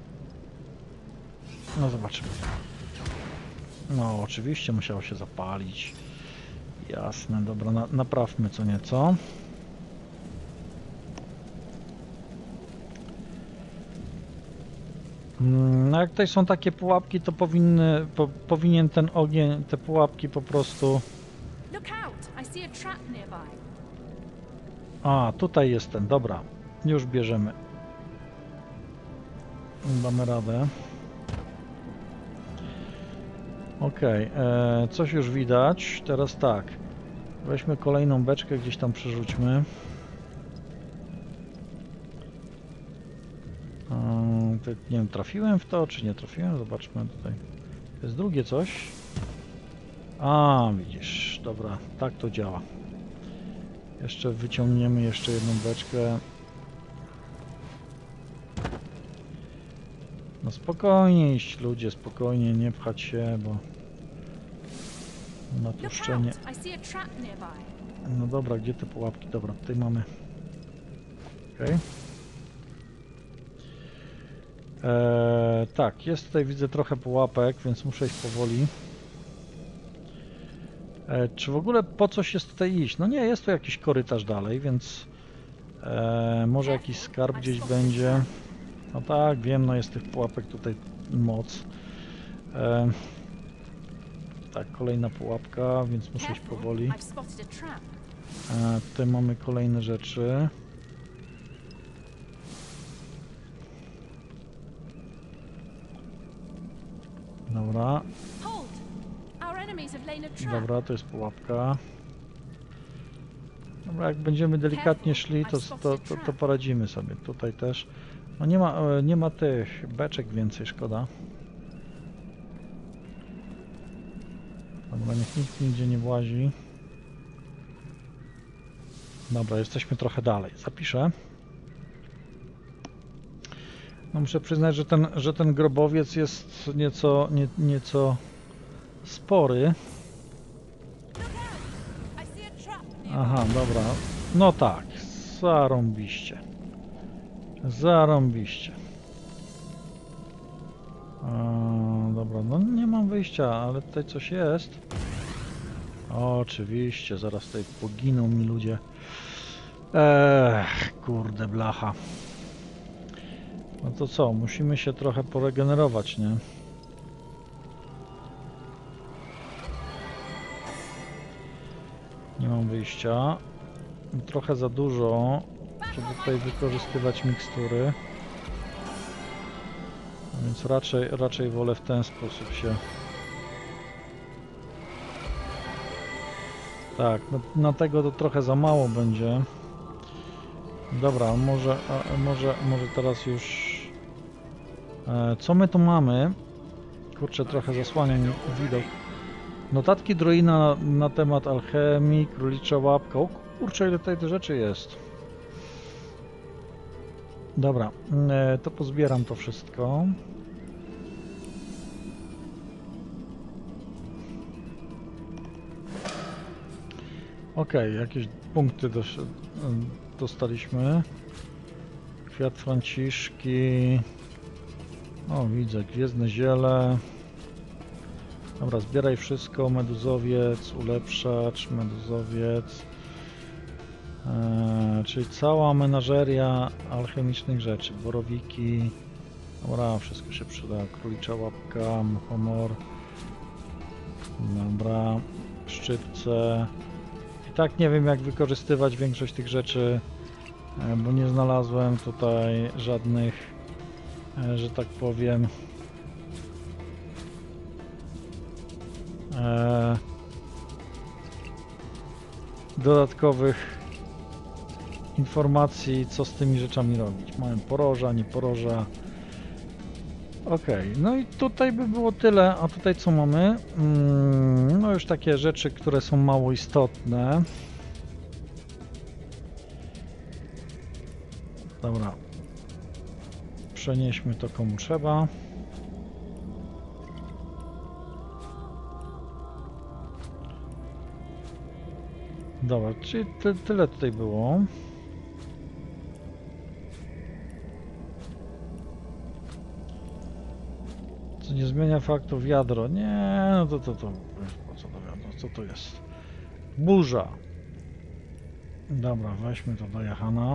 No zobaczymy. No oczywiście musiało się zapalić. Jasne, dobra, naprawmy co nieco. No jak tutaj są takie pułapki, to powinien ten ogień, te pułapki po prostu... A, tutaj jest ten, dobra. Już bierzemy. Damy radę. Okej, coś już widać. Teraz tak. Weźmy kolejną beczkę, gdzieś tam przerzućmy. Nie wiem, trafiłem w to, czy nie trafiłem? Zobaczmy tutaj. To jest drugie coś. A, widzisz. Dobra, tak to działa. Jeszcze wyciągniemy jeszcze jedną beczkę. No spokojnie iść, ludzie, spokojnie, nie pchać się, bo... Natłuszczenie. No dobra, gdzie te pułapki? Dobra, tutaj mamy. Okej. Tak, jest tutaj, widzę trochę pułapek, więc muszę iść powoli. Czy w ogóle po coś jest tutaj iść? No nie, jest tu jakiś korytarz dalej, więc może jakiś skarb gdzieś będzie. No tak, wiem, no jest tych pułapek tutaj moc. Tak, kolejna pułapka, więc muszę iść powoli. Tutaj mamy kolejne rzeczy. Dobra. Dobra, to jest pułapka. Dobra, jak będziemy delikatnie szli, to poradzimy sobie. Tutaj też. No nie ma tych beczek więcej, szkoda. Dobra, niech nikt nigdzie nie włazi. Dobra, jesteśmy trochę dalej. Zapiszę. No muszę przyznać, że ten grobowiec jest nieco spory. Aha, dobra. No tak, zarąbiście. Zarąbiście. Dobra, no nie mam wyjścia, ale tutaj coś jest. Oczywiście, zaraz tutaj poginą mi ludzie. Kurde blacha. No to co, musimy się trochę poregenerować, nie? Nie mam wyjścia. Trochę za dużo, żeby tutaj wykorzystywać mikstury. A więc raczej wolę w ten sposób się... Tak, na tego to trochę za mało będzie. Dobra, może teraz już... Co my tu mamy? Kurczę, trochę zasłania mi widok. Notatki Droina na temat alchemii, królicza łapka. O kurczę, ile tutaj rzeczy jest. Dobra, to pozbieram to wszystko. Okej, jakieś punkty dostaliśmy. Kwiat Franciszki. O, widzę, gwiezdne ziele. Dobra, zbieraj wszystko. Meduzowiec, ulepszacz, meduzowiec. Czyli cała menażeria alchemicznych rzeczy. Borowiki. Dobra, wszystko się przyda. Królicza łapka, muchomor. Dobra, szczypce. I tak nie wiem, jak wykorzystywać większość tych rzeczy. bo nie znalazłem tutaj żadnych, że tak powiem, dodatkowych informacji, co z tymi rzeczami robić. Mamy poroża, nie poroża. Ok, no i tutaj by było tyle, a tutaj co mamy? No już takie rzeczy, które są mało istotne. Dobra. Przenieśmy to komu trzeba. Dobra, czyli tyle tutaj było. Co nie zmienia faktu wiadro. Nie, no to po co to wiadro? Co to jest? Burza. Dobra, weźmy to do Jahana.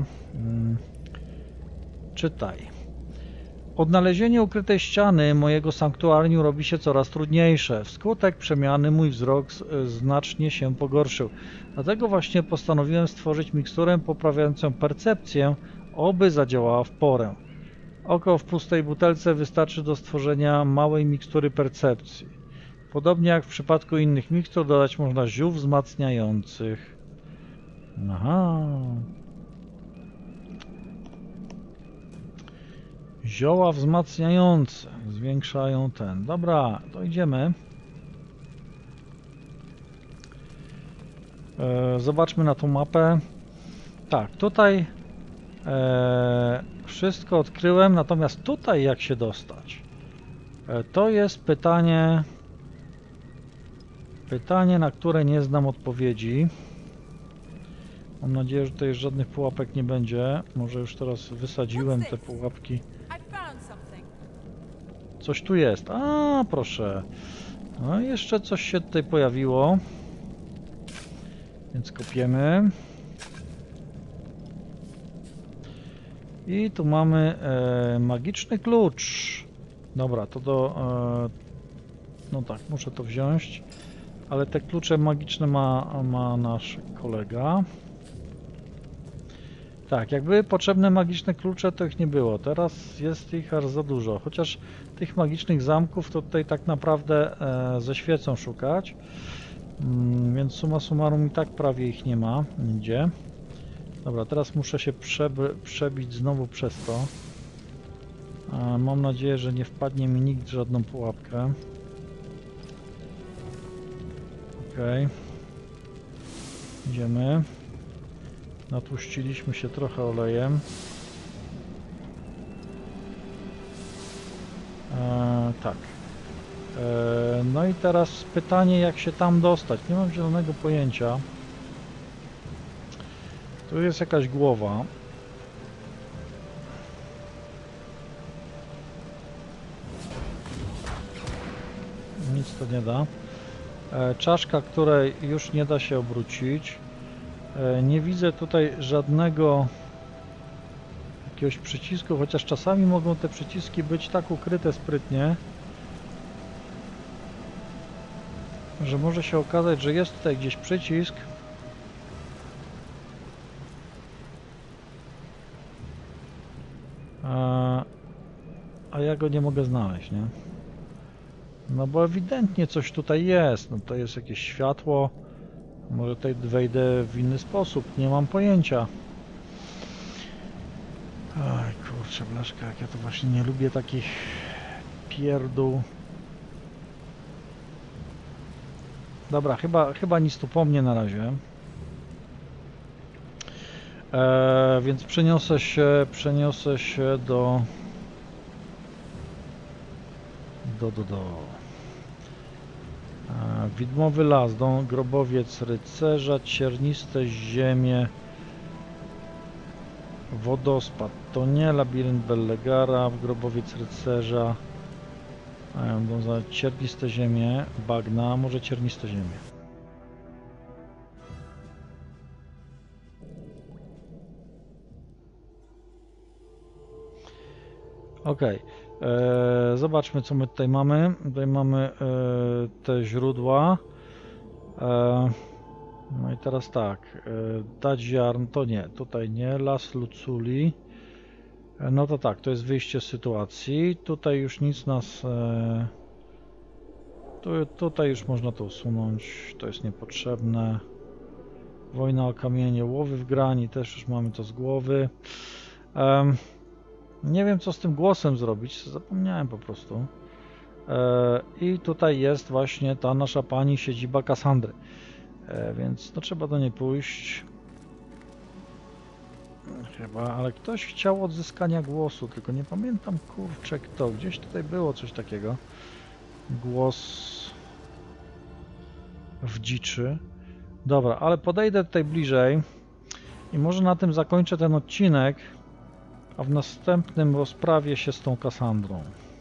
Czytaj. Odnalezienie ukrytej ściany mojego sanktuarium robi się coraz trudniejsze. Wskutek przemiany mój wzrok znacznie się pogorszył. Dlatego właśnie postanowiłem stworzyć miksturę poprawiającą percepcję, oby zadziałała w porę. Oko w pustej butelce wystarczy do stworzenia małej mikstury percepcji. Podobnie jak w przypadku innych mikstur, dodać można ziół wzmacniających. Aha. Zioła wzmacniające zwiększają ten. Dobra, to idziemy. Zobaczmy na tą mapę. Tak, tutaj wszystko odkryłem, natomiast tutaj jak się dostać? To jest pytanie, na które nie znam odpowiedzi. Mam nadzieję, że tutaj żadnych pułapek nie będzie. Może już teraz wysadziłem te pułapki. Coś tu jest. A, proszę. No jeszcze coś się tutaj pojawiło. Więc kopiemy. I tu mamy magiczny klucz. Dobra, to do... no tak, muszę to wziąć. Ale te klucze magiczne ma nasz kolega. Tak, jak były potrzebne magiczne klucze, to ich nie było. Teraz jest ich aż za dużo. Chociaż tych magicznych zamków to tutaj tak naprawdę ze świecą szukać. Więc summa summarum i tak prawie ich nie ma nigdzie. Dobra, teraz muszę się przebić znowu przez to. Mam nadzieję, że nie wpadnie mi nikt w żadną pułapkę. Okej. Idziemy. Natłuściliśmy się trochę olejem. Tak. No i teraz pytanie, jak się tam dostać. Nie mam zielonego pojęcia. Tu jest jakaś głowa. Nic to nie da. Czaszka, której już nie da się obrócić. Nie widzę tutaj żadnego jakiegoś przycisku, chociaż czasami mogą te przyciski być tak ukryte sprytnie, że może się okazać, że jest tutaj gdzieś przycisk. A ja go nie mogę znaleźć, nie? No bo ewidentnie coś tutaj jest. No to jest jakieś światło. Może tutaj wejdę w inny sposób. Nie mam pojęcia. Oj kurczę blaszka, jak ja to właśnie nie lubię takich pierdół. Dobra, chyba nic tu po mnie na razie. Więc przeniosę się do widmowy las, grobowiec rycerza, cierniste ziemie, wodospad, to nie labirynt Bellegara, grobowiec rycerza, cierniste ziemie, bagna, może cierniste ziemie. Okej. Zobaczmy, co my tutaj mamy. Tutaj mamy te źródła. No i teraz tak, dać ziarn to nie, tutaj nie, las Luculi. No to tak, to jest wyjście z sytuacji. Tutaj już nic nas... tutaj już można to usunąć, to jest niepotrzebne. Wojna o kamienie, łowy w grani, też już mamy to z głowy. Nie wiem co z tym głosem zrobić, zapomniałem po prostu. I tutaj jest właśnie ta nasza pani siedziba Kassandry. Więc no, trzeba do niej pójść. Chyba, ale ktoś chciał odzyskania głosu, tylko nie pamiętam kurczę kto. Gdzieś tutaj było coś takiego. Głos w dziczy. Dobra, ale podejdę tutaj bliżej i może na tym zakończę ten odcinek, a w następnym rozprawię się z tą Kassandrą.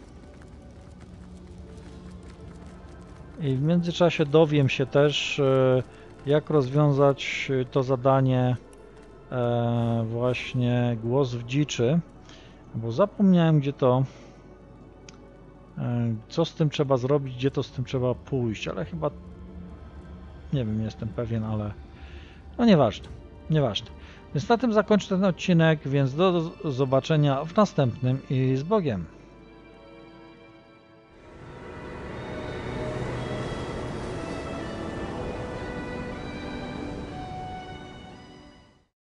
I w międzyczasie dowiem się też, jak rozwiązać to zadanie właśnie głos w dziczy, bo zapomniałem gdzie to, co z tym trzeba zrobić, gdzie to z tym trzeba pójść, ale chyba nie wiem, nie jestem pewien, ale no nieważne, nieważne. Więc na tym zakończę ten odcinek, więc do zobaczenia w następnym i z Bogiem.